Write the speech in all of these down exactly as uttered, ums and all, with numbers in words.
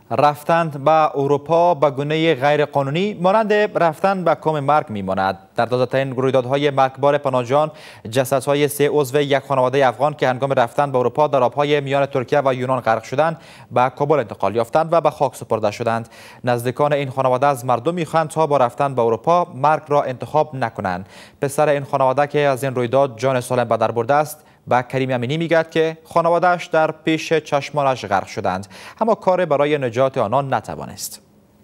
رفتن به اروپا به گونه غیر قانونی مانند رفتن به کام مرگ میماند. در تازه‌ترین رویدادهای مرگبار پناهجویان، جسدهای سه عضو یک خانواده افغان که هنگام رفتن به اروپا در آبهای میان ترکیه و یونان غرق شدند به کابل انتقال یافتند و به خاک سپرده شدند. نزدیکان این خانواده از مردم می‌خواهند تا با رفتن به اروپا مرگ را انتخاب نکنند. پسر این خانواده که از این رویداد جان سالم به در برده است با کریم امینی میگوید که خانواده‌اش در پیش چشمانش غرق شدند، اما کار برای نجات آنان نتوانست.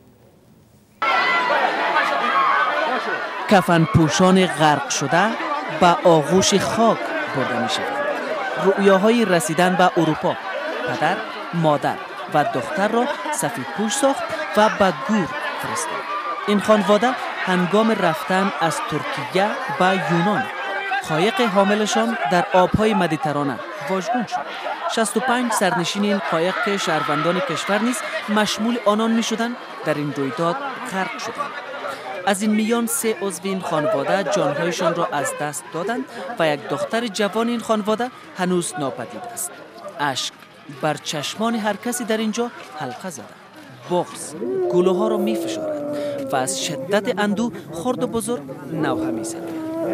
کفن پوشان غرق شده به آغوش خاک برده می شود. رؤیاهای رسیدن به اروپا پدر، مادر و دختر را سفید پوش ساخت و به گور فرستاد. این خانواده هنگام رفتن از ترکیه به یونان قایق حاملشان در آبهای مدیترانه واژگون شد. شصت و پنج سرنشین این قایق که شهروندان کشور نیز مشمول آنان می شدند در این رویداد غرق شدند. از این میان سه عضو این خانواده جانهایشان را از دست دادند و یک دختر جوان این خانواده هنوز ناپدید است. اشک بر چشمان هر کسی در اینجا حلقه زده. بغض گلوله ها را می فشارد و از شدت اندوه خرد و بزرگ نوحه می زند.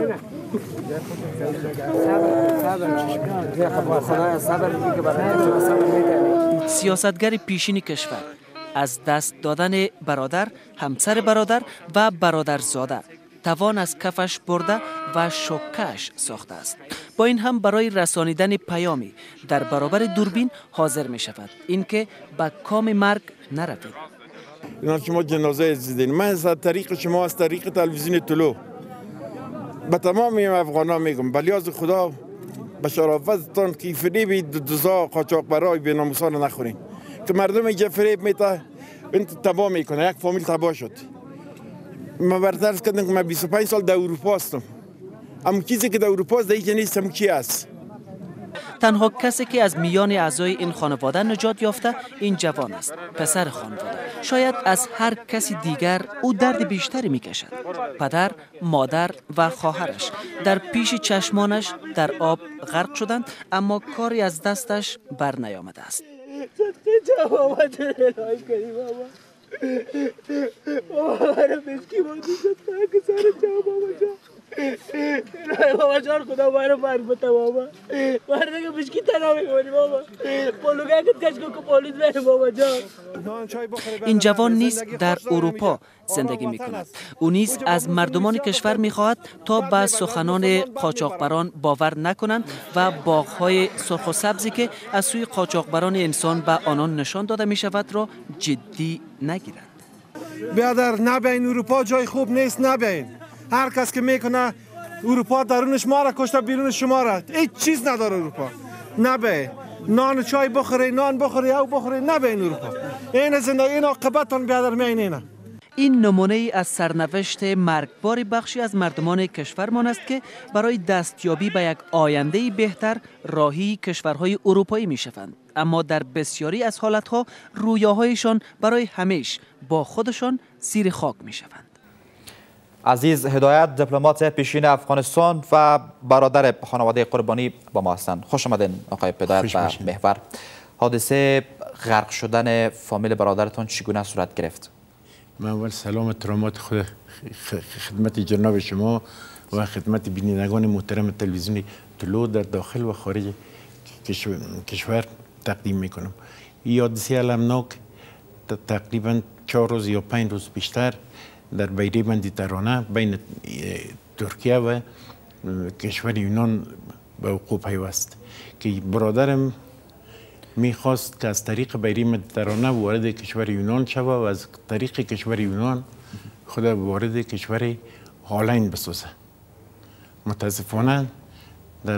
سیاستگر پیشین کشور از دست دادن برادر، همسر برادر و برادرزاده توان از کفش برده و شوکه‌اش ساخته است. با این هم برای رسانیدن پیامی در برابر دوربین حاضر می شود اینکه به کام مرگ نروید. اینا شما جنازه دیدین، من از طریق شما از طریق تلویزیون طلوع به تمام افغانان میگم بلیاز خدا به شرافتتان که فریب دوزا قاچاقبرای بی‌ناموسان نخورین که مردم اینجا فریب میته این تباه میکنه. یک فامیل تباه شد. من برطرز کردم که من بیست و پنج سال در اروپا هستم، اما چیزی که در اروپا است دیگه نیست. هم کی است؟ تنها کسی که از میان اعضای این خانواده نجات یافته این جوان است، پسر خانواده. شاید از هر کسی دیگر او درد بیشتری میکشد. پدر، مادر و خواهرش در پیش چشمانش در آب غرق شدند، اما کاری از دستش بر نیامده است. بابا جان خدا مارو مار بتا بابا مار دیگه مشکی تنها میکنی بابا پولوگا کت کش کو پولیس بره بابا جان. این جوان نیز در اروپا زندگی میکند. او نیز از مردمان کشور میخواهد تا به سخنان قاچاقبران باور نکنند و باغهای سرخ و سبزی که از سوی قاچاقبران انسان به آنان نشان داده میشود را جدی نگیرند. بیادر نبین اروپا جای خوب نیست، نبین. هر کس که میکنه اروپا درونش ما را کشته بیرون شما را، هیچ چیز نداره اروپا. نبه نان چای بخوری، نان بخوری او بخوری، نبه این اروپا. این زندگی این عاقبتون بیادر میینه. این نمونه ای از سرنوشت مرگبار بخشی از مردمان کشورمان است که برای دستیابی به یک آینده بهتر راهی کشورهای اروپایی میشوند، اما در بسیاری از حالتها رویاهایشان برای همیشه با خودشان زیر خاک میشوند. عزیز هدایت، دیپلمات پیشین افغانستان و برادر خانواده قربانی با ما هستند. خوش آمدین آقای هدایت و محور. حادثه غرق شدن فامیل برادرتان چگونه صورت گرفت؟ من اول سلام احترامات خود خدمت جناب شما و خدمت بینندگان محترم تلویزیون طلوع در داخل و خارج کشور تقدیم میکنم. این حادثه المناک تقریبا چهار روز یا پنج روز بیشتر در بیره مدیترانه بین ترکیه و کشور یونان به وقوع پیوست که برادرم میخواست که از طریق بیره مدیترانه وارد کشور یونان شود و از طریق کشور یونان خود وارد کشور هالند بسازه. متاسفانه در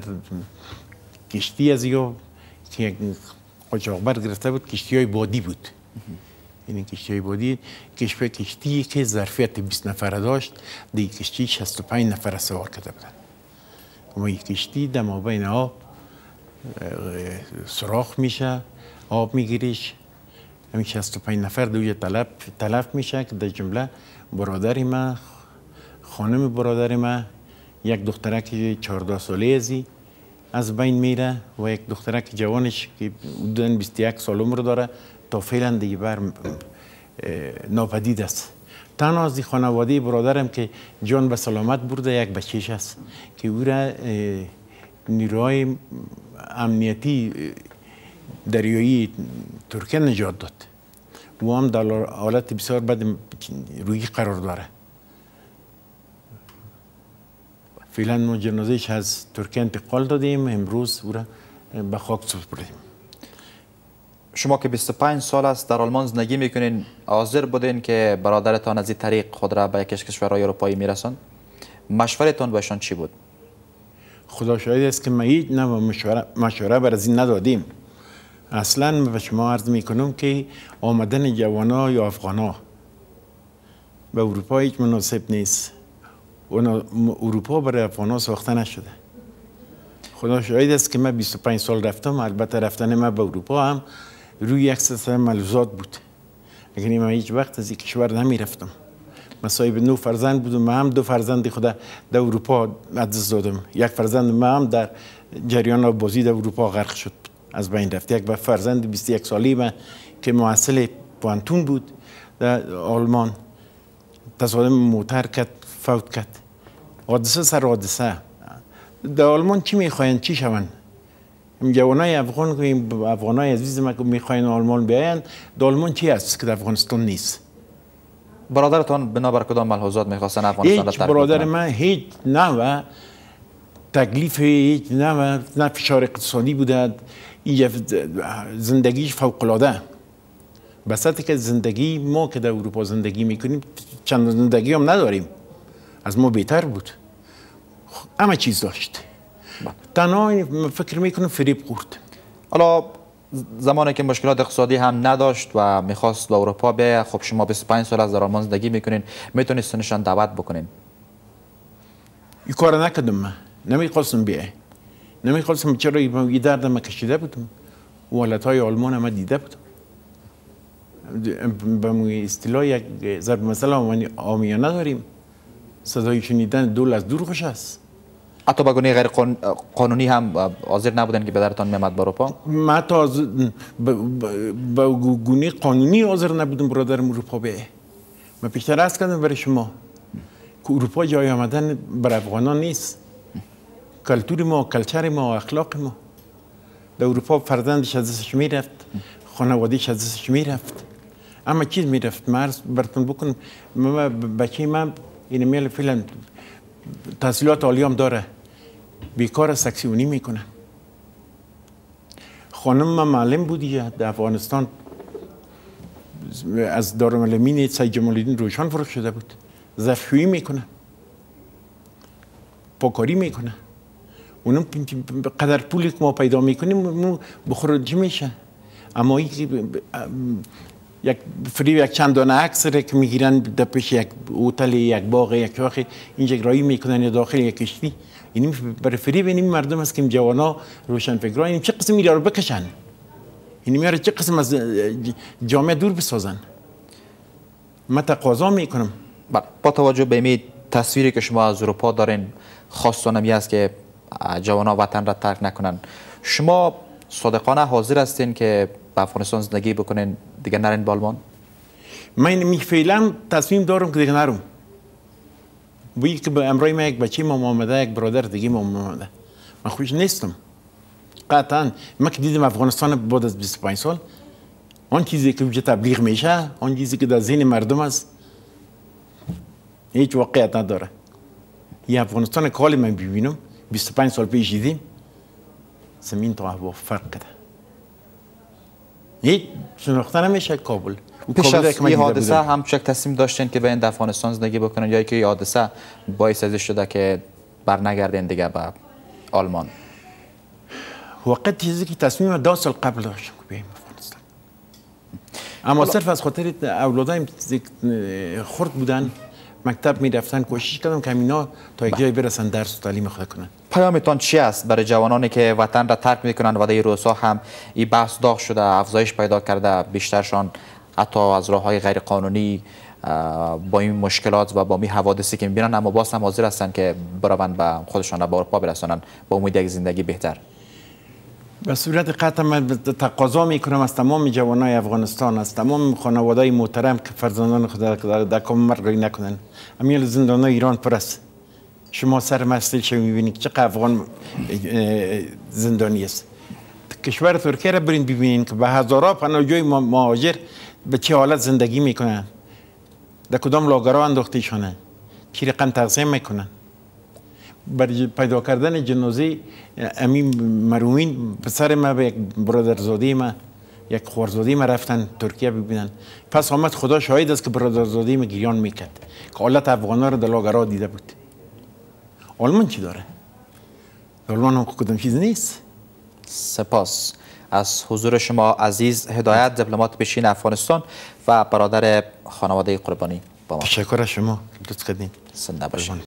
کشتی از یا که قاچاقبر گرفته بود کشتی های بادی بود. این کشتی های بادی کشور کشتی که ظرفیت بیست نفره داشت، دیگه کشتی شصت و پنج نفره سوار کرده بودن. و این کشتی در مابین آب سوراخ میشه، آب میگیریش، همین شصت و پنج نفر دوی تلف تلف میشه که در جمله برادر ما، خانم برادر ما، یک دخترک چهارده ساله ازی از بین میره و یک دخترک جوانش که حدوداً بیست و یک سال عمر داره تا فعلا دیگه بر ناپدید است. تنها از خانواده برادرم که جان به سلامت برده یک بچهش است که او را نیروهای امنیتی دریایی ترکیه نجات داد. او هم در حالت بسیار بد روی قرار داره. فعلا ما جنازهش از ترکیه انتقال دادیم، امروز او را به خاک سپردیم. شما که بیست و پنج سال است در آلمان زندگی میکنین، حاضر بودین که برادرتان از این طریق خود را به یکیش کشورهای اروپایی میرساند؟ مشورتان بهشان چی بود؟ خدا شاهد است که ما هیچ نوع مشوره, مشوره بر از این ندادیم. اصلا من به شما عرض میکنم که آمدن جوانا یا افغانا به اروپا هیچ مناسب نیست. اروپا برای افغانا ساخته نشده. خدا شاهد است که من بیست و پنج سال رفتم. البته رفتن من به اروپا هم روی یک سلسله ملحوظات بود. اگر من هیچ وقت از این کشور نمی رفتم. من صاحب نو فرزند بودم. من هم دو فرزند خدا در اروپا از دست دادم. یک فرزند من هم در جریان بازی در اروپا غرق شد، از بین رفت. یک فرزند بیست و یک ساله من که محصل پانتون بود در آلمان تصادم موتر کرد، فوت کرد. حادثه سر حادثه. در آلمان چی میخواین چی شون؟ جوانای افغان افغانای عزیز ما که میخواین آلمان بیاین، در آلمان چی است که در افغانستان نیست؟ برادرتان بنابر کدام ملحوظات میخواستن افغانستان را ترک بکنن؟ برادر من هیچ نوع تکلیف، هیچ نوع نه فشار اقتصادی بوده. زندگیش فوق العاده. بساطی که زندگی ما که در اروپا زندگی میکنیم چند زندگی هم نداریم، از ما بهتر بود. همه چیز داشت. تنها فکر میکنم فریب خورد. حالا زمانی که مشکلات اقتصادی هم نداشت و میخواست به اروپا بیاید، خب شما بیست و پنج سال از در آلمان زندگی میکنین، میتونستنشان دعوت بکنین؟ این کار نکردم. من نمیخواستم بیای. نمیخواستم. چرا این درد من کشیده بودم. حالتهای آلمان هم دیده بودم. به اصطلاح یک ضرب مثلا عامیانه داریم. صدای شنیدن دول از دور خوش است. حتی به گونه غیر قانونی هم حاضر نبودن که پدرتان میامد به اروپا؟ من حتی به گونه قانونی حاضر نبودم برادرم اروپا بیه. من پیشتر عرض کردم برای شما که اروپا جای آمدن بر افغانان نیست. کلتور ما، کلچر ما، اخلاق ما. در اروپا فرزندش از دستش میرفت، خانوادهش از دستش میرفت، اما چیز میرفت. من عرض براتون بکنم، بچه من این میل فعلا تحصیلات عالی هم داره، بیکار سکسیونی میکنه. خانم من معلم بودی در افغانستان، از دارالمعلمین سید جمال الدین روشن فروخت شده بود. ظرفشویی میکنه، پاکاری میکنه. اونم قدر پولی که ما پیدا میکنیم بخورجی میشه. اما یک فریب یک چند دانه عکس را که میگیرن در پیش یک هتل، یک باغ، یک شاخ، اینجا رایی میکنن یا داخل یک کشتی. این برای فریب این مردم است که این جوانا روشن فکران این چه قسم میره رو بکشن، این میاره چه قسم از جامعه دور بسازن. من تقاضا میکنم. با توجه به این تصویری که شما از اروپا دارین، خواستانم این است که جوانا وطن را ترک نکنن. شما صادقانه حاضر هستین که به افغانستان زندگی بکنین، دیگه نرین به آلمان؟ من فعلا تصمیم دارم که دیگه نرم. بویی که به امرای من یک بچه ما آمده، یک برادر دیگه ما آمده، من خوش نیستم قطعا. من که دیدم افغانستان بعد از بیست و پنج سال، آن چیزی که وجه تبلیغ میشه، آن چیزی که در ذهن مردم است، هیچ واقعیت نداره. این افغانستان که حال من ببینم بیست و پنج سال پیش دیدیم، زمین تا هوا فرق کرده. هیچ شناخته نمیشه کابل. پیش از این حادثه هم چک تصمیم داشتین که به افغانستان زندگی بکنن، یا که این حادثه باعث ازش شده که برنگردین دیگه به آلمان؟ واقعا چیزی که تصمیم دو سال قبل داشتم که بیایم افغانستان، اما صرف از خاطر اولادایم خرد بودن، مکتب میرفتن، کوشش کردم که اینا تا یک جای برسن درس و تعلیم خود کنن. پیامتان چی است برای جوانانی که وطن را ترک میکنن و در این روزها هم این بحث داغ شده، افزایش پیدا کرده، بیشترشان حتی از راههای غیر قانونی با این مشکلات و با این حوادثی که میبینن، اما باز هم حاضر هستن که بروند به خودشان را به اروپا برسانن با امید یک زندگی بهتر؟ به صورت قطع من تقاضا میکنم از تمام جوانای افغانستان، از تمام خانواده‌های محترم که فرزندان خود در کام مرگ نکنن. امیال زندانای ایران پر است. شما سر مسئله شو میبینید چقدر افغان زندانی است. کشور ترکیه را برین ببینین که به هزارها پناهجوی مهاجر به چه حالت زندگی میکنن، در کدام لاگرها انداختیشانه، چی رقم تقسیم میکنن. برای پیدا کردن جنازه امین مرومین پسر ما به یک برادرزاده ما یک خوارزاده ما رفتن ترکیه ببینن. پس آمد خدا شاهد است که برادرزاده ما گریان میکرد که حالت افغانا رو در لاگرها دیده بود. آلمان چی داره؟ آلمان هم کدام چیز نیست. سپاس از حضور شما عزیز هدایت، دیپلمات پیشین افغانستان و برادر خانواده قربانی با ما. تشکر از شما. لطف کردین. زنده باشید.